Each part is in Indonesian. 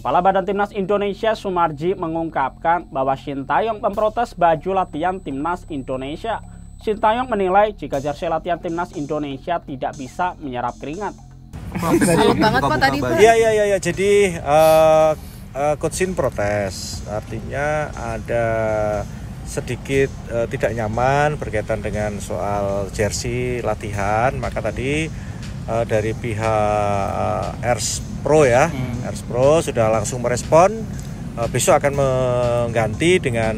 Kepala Badan Timnas Indonesia Sumarji mengungkapkan bahwa Shin Tae-yong memprotes baju latihan Timnas Indonesia. Shin Tae-yong menilai jika jersey latihan Timnas Indonesia tidak bisa menyerap keringat. Salut banget Pak tadi Pak. Iya. Jadi Coach Shin protes, artinya ada sedikit tidak nyaman berkaitan dengan soal jersey latihan. Maka tadi dari pihak Ers Pro ya, Ers Pro sudah langsung merespon, besok akan mengganti dengan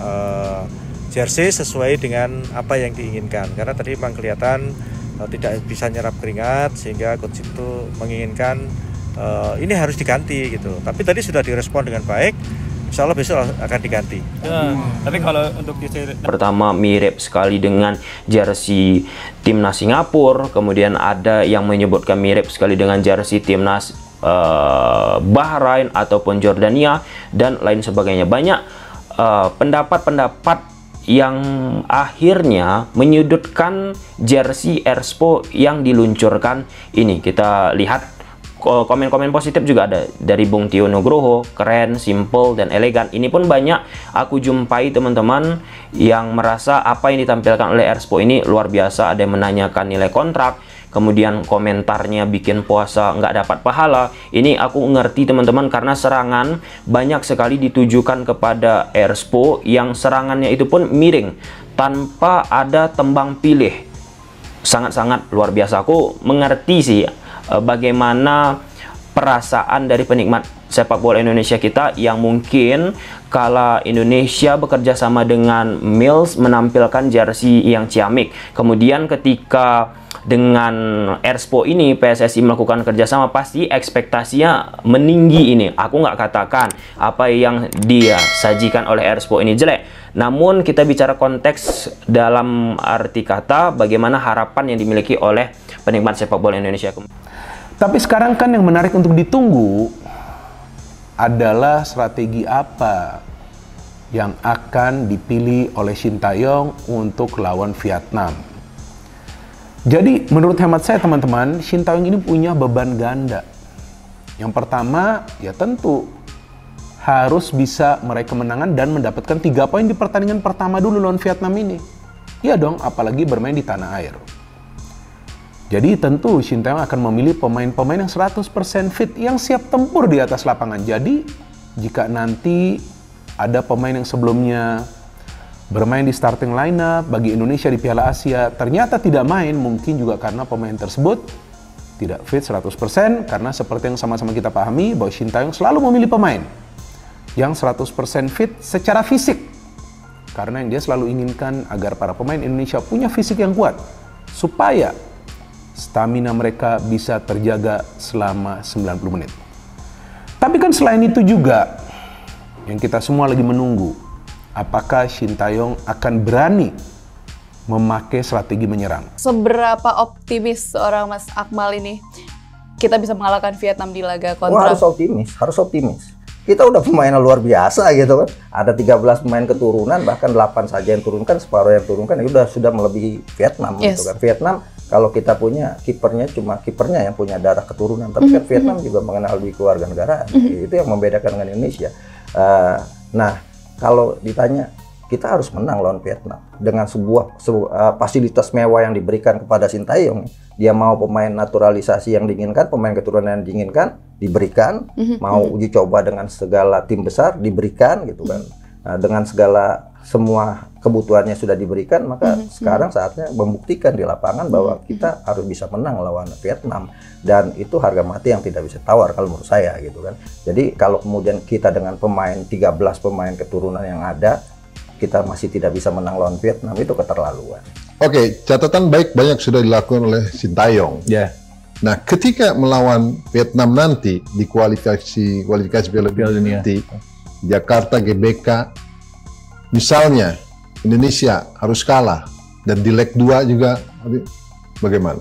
jersey sesuai dengan apa yang diinginkan. Karena tadi memang kelihatan tidak bisa nyerap keringat, sehingga coach itu menginginkan ini harus diganti gitu. Tapi tadi sudah direspon dengan baik, insya Allah besok akan diganti. Tapi kalau untuk pertama mirip sekali dengan jersey timnas Singapura, kemudian ada yang menyebutkan mirip sekali dengan jersey timnas Bahrain ataupun Jordania dan lain sebagainya. Banyak pendapat-pendapat yang akhirnya menyudutkan jersey Erspo yang diluncurkan ini. Kita lihat komen-komen positif juga ada dari Bung Tio Nugroho, keren, simple, dan elegan. Ini pun banyak aku jumpai teman-teman yang merasa apa yang ditampilkan oleh Erspo ini luar biasa. Ada yang menanyakan nilai kontrak, kemudian komentarnya bikin puasa nggak dapat pahala. Ini aku ngerti teman-teman, karena serangan banyak sekali ditujukan kepada Erspo yang serangannya itu pun miring tanpa ada tembang pilih. Sangat-sangat luar biasa. Aku mengerti sih bagaimana perasaan dari penikmat sepak bola Indonesia kita yang mungkin kala Indonesia bekerja sama dengan Mills menampilkan jersey yang ciamik. Kemudian ketika dengan Erspo ini PSSI melakukan kerjasama, pasti ekspektasinya meninggi ini. Aku nggak katakan apa yang dia sajikan oleh Erspo ini jelek. Namun kita bicara konteks dalam arti kata bagaimana harapan yang dimiliki oleh penikmat sepak bola Indonesia. Tapi sekarang kan yang menarik untuk ditunggu adalah strategi apa yang akan dipilih oleh Shin Tae-yong untuk lawan Vietnam. Jadi menurut hemat saya teman-teman, Shin Tae-yong ini punya beban ganda. Yang pertama ya tentu harus bisa meraih kemenangan dan mendapatkan 3 poin di pertandingan pertama dulu lawan Vietnam ini. Iya dong, apalagi bermain di tanah air. Jadi tentu Shin Tae-yong akan memilih pemain-pemain yang 100% fit, yang siap tempur di atas lapangan. Jadi jika nanti ada pemain yang sebelumnya bermain di starting lineup bagi Indonesia di Piala Asia ternyata tidak main, mungkin juga karena pemain tersebut tidak fit 100%, karena seperti yang sama-sama kita pahami bahwa Shin Tae-yong selalu memilih pemain yang 100% fit secara fisik. Karena yang dia selalu inginkan agar para pemain Indonesia punya fisik yang kuat supaya stamina mereka bisa terjaga selama 90 menit. Tapi kan selain itu juga yang kita semua lagi menunggu, apakah Shin Tae-yong akan berani memakai strategi menyerang? Seberapa optimis seorang Mas Akmal ini kita bisa mengalahkan Vietnam di laga kontra? Harus optimis. Kita udah pemain luar biasa gitu kan. Ada 13 pemain keturunan, bahkan 8 saja yang turunkan, separuh yang turunkan ya sudah melebihi Vietnam gitu kan. Vietnam kalau kita punya kipernya yang punya darah keturunan, tapi kan Vietnam juga mengenal di keluarga negaraan. Itu yang membedakan dengan Indonesia. Nah, kalau ditanya kita harus menang lawan Vietnam dengan sebuah fasilitas mewah yang diberikan kepada Shin Tae-yong. Dia mau pemain naturalisasi yang diinginkan, pemain keturunan yang diinginkan diberikan, mau uji coba dengan segala tim besar diberikan gitu kan. Nah, dengan segala semua kebutuhannya sudah diberikan, maka sekarang saatnya membuktikan di lapangan bahwa kita harus bisa menang lawan Vietnam, dan itu harga mati yang tidak bisa tawar kalau menurut saya gitu kan. Jadi kalau kemudian kita dengan 13 pemain keturunan yang ada, kita masih tidak bisa menang lawan Vietnam, itu keterlaluan. Oke, catatan baik banyak sudah dilakukan oleh Shin Tae-yong. Ya. Nah, ketika melawan Vietnam nanti di kualifikasi Piala Dunia nanti, Jakarta GBK, misalnya Indonesia harus kalah dan di leg 2 juga, bagaimana?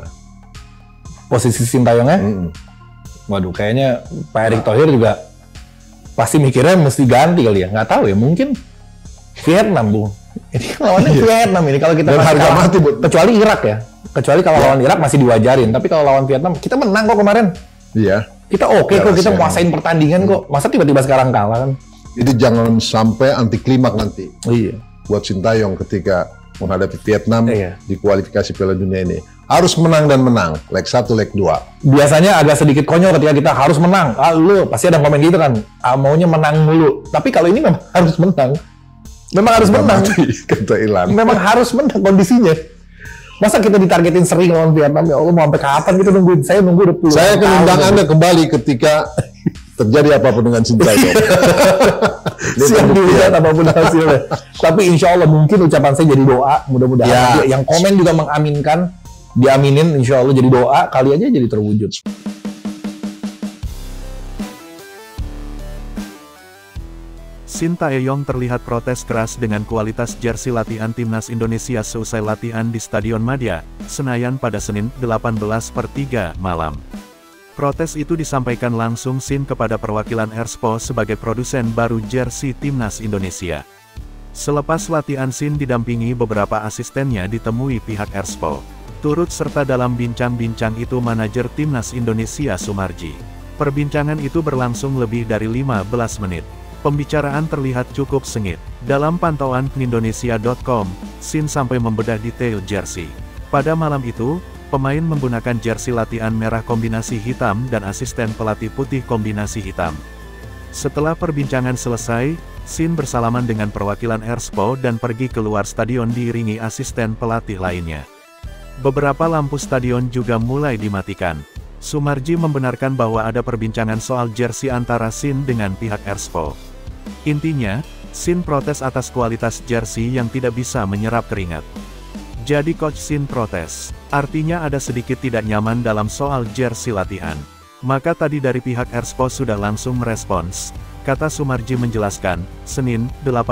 Posisi Shin Tae-yongnya? Waduh, kayaknya Pak Erick Thohir juga pasti mikirnya mesti ganti kali ya. Nggak tahu ya, mungkin Vietnam, Bung. Ini lawannya Vietnam ini, kalau kita harga mati, kecuali Irak ya. Kecuali kalau lawan Irak masih diwajarin, tapi kalau lawan Vietnam kita menang kok kemarin. Iya. Kita oke kok, kita nguasain pertandingan kok. Masa tiba-tiba sekarang kalah kan? Jadi jangan sampai anti klimak nanti. Iya. Buat Sintayong ketika menghadapi Vietnam di kualifikasi Piala Dunia ini. Harus menang dan menang, leg 1, leg 2. Biasanya agak sedikit konyol ketika kita harus menang. Lu pasti ada komen gitu kan, maunya menang mulu. Tapi kalau ini memang harus menang. Memang harus menang. Kata Ilan. Memang harus menang kondisinya. Masa kita ditargetin sering lawan Vietnam, ya Allah mau sampai kapan kita nungguin? Saya nunggu udah puluhan Saya akan tahun. undang Anda kembali ketika terjadi apapun dengan Sintayong. Siap dilihat apapun hasilnya. Tapi insya Allah mungkin ucapan saya jadi doa. Mudah-mudahan yang komen juga mengaminkan. Diaminin insya Allah jadi doa, kali aja jadi terwujud. Sintayong terlihat protes keras dengan kualitas jersey latihan timnas Indonesia seusai latihan di Stadion Madia, Senayan pada Senin 18/3 malam. Protes itu disampaikan langsung Sin kepada perwakilan Erspo sebagai produsen baru jersey timnas Indonesia. Selepas latihan Sin didampingi beberapa asistennya ditemui pihak Erspo. Turut serta dalam bincang-bincang itu manajer timnas Indonesia Sumarji. Perbincangan itu berlangsung lebih dari 15 menit. Pembicaraan terlihat cukup sengit. Dalam pantauan Indonesia.com, Sin sampai membedah detail jersey. Pada malam itu, pemain menggunakan jersey latihan merah kombinasi hitam dan asisten pelatih putih kombinasi hitam. Setelah perbincangan selesai, Sin bersalaman dengan perwakilan Erspo dan pergi keluar stadion diiringi asisten pelatih lainnya. Beberapa lampu stadion juga mulai dimatikan. Sumarji membenarkan bahwa ada perbincangan soal jersey antara Sin dengan pihak Erspo. Intinya, Sin protes atas kualitas jersey yang tidak bisa menyerap keringat. Jadi Coach Sin protes, artinya ada sedikit tidak nyaman dalam soal jersey latihan. Maka tadi dari pihak Erspo sudah langsung merespons, kata Sumarji menjelaskan, Senin,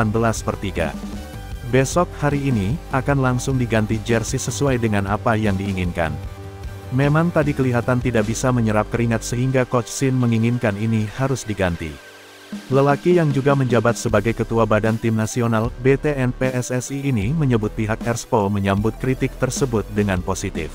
18/3. Besok hari ini, akan langsung diganti jersey sesuai dengan apa yang diinginkan. Memang tadi kelihatan tidak bisa menyerap keringat sehingga Coach Sin menginginkan ini harus diganti. Lelaki yang juga menjabat sebagai Ketua Badan Tim Nasional BTN PSSI ini menyebut pihak Erspo menyambut kritik tersebut dengan positif.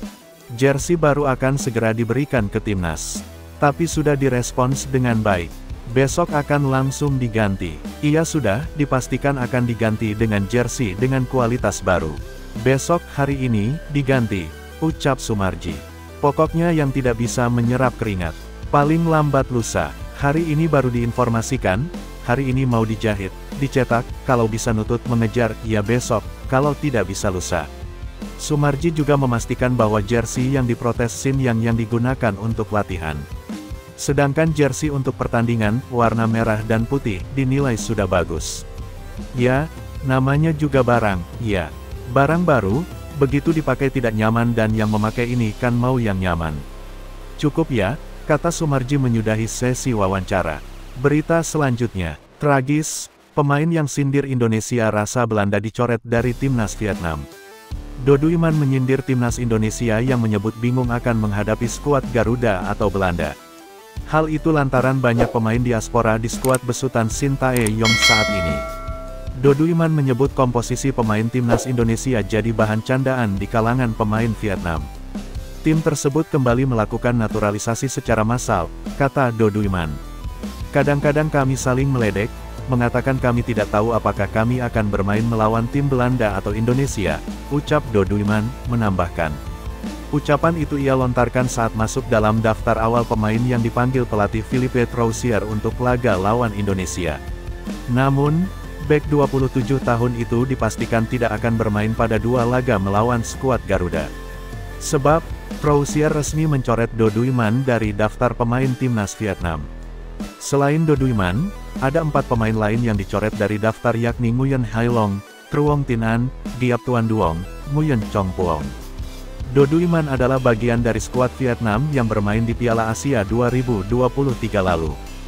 Jersey baru akan segera diberikan ke timnas. Tapi sudah direspons dengan baik. Besok akan langsung diganti. Iya sudah, dipastikan akan diganti dengan jersey dengan kualitas baru. Besok hari ini, diganti, ucap Sumarji. Pokoknya yang tidak bisa menyerap keringat. Paling lambat lusa, hari ini baru diinformasikan, hari ini mau dijahit, dicetak, kalau bisa nutut mengejar, ya besok, kalau tidak bisa lusa. Sumarji juga memastikan bahwa jersey yang diprotes Sin yang digunakan untuk latihan. Sedangkan jersey untuk pertandingan, warna merah dan putih, dinilai sudah bagus. Ya, namanya juga barang, ya. Barang baru, begitu dipakai tidak nyaman dan yang memakai ini kan mau yang nyaman. Cukup ya, kata Sumarji menyudahi sesi wawancara. Berita selanjutnya, tragis, pemain yang sindir Indonesia rasa Belanda dicoret dari timnas Vietnam. Doduiman menyindir timnas Indonesia yang menyebut bingung akan menghadapi skuad Garuda atau Belanda. Hal itu lantaran banyak pemain diaspora di skuad besutan Sintayong saat ini. Doduiman menyebut komposisi pemain timnas Indonesia jadi bahan candaan di kalangan pemain Vietnam. Tim tersebut kembali melakukan naturalisasi secara massal, kata Doduiman. Kadang-kadang kami saling meledek, mengatakan kami tidak tahu apakah kami akan bermain melawan tim Belanda atau Indonesia, ucap Doduiman, menambahkan. Ucapan itu ia lontarkan saat masuk dalam daftar awal pemain yang dipanggil pelatih Philippe Troussier untuk laga lawan Indonesia. Namun, bek 27 tahun itu dipastikan tidak akan bermain pada 2 laga melawan skuad Garuda. Sebab, Troussier resmi mencoret Doduiman dari daftar pemain timnas Vietnam. Selain Doduiman, ada 4 pemain lain yang dicoret dari daftar yakni Nguyen Hai Long, Truong Tin An, Giap Tuan Duong, Nguyen Chong Puong. Doduiman adalah bagian dari skuad Vietnam yang bermain di Piala Asia 2023 lalu.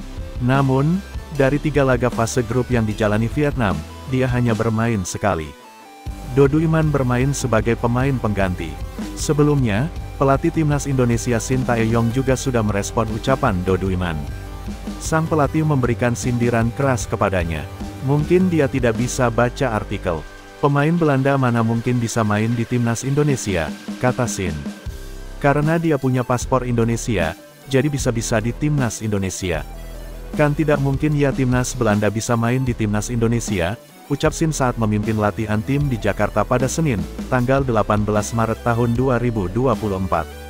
Namun, dari 3 laga fase grup yang dijalani Vietnam, dia hanya bermain sekali. Doduiman bermain sebagai pemain pengganti. Sebelumnya, pelatih timnas Indonesia Sintayong juga sudah merespon ucapan Doduiman. Sang pelatih memberikan sindiran keras kepadanya. Mungkin dia tidak bisa baca artikel. Pemain Belanda mana mungkin bisa main di timnas Indonesia, kata Sin. Karena dia punya paspor Indonesia, jadi bisa-bisa di Timnas Indonesia. Kan tidak mungkin ya Timnas Belanda bisa main di Timnas Indonesia, ucap Sin saat memimpin latihan tim di Jakarta pada Senin, tanggal 18 Maret tahun 2024.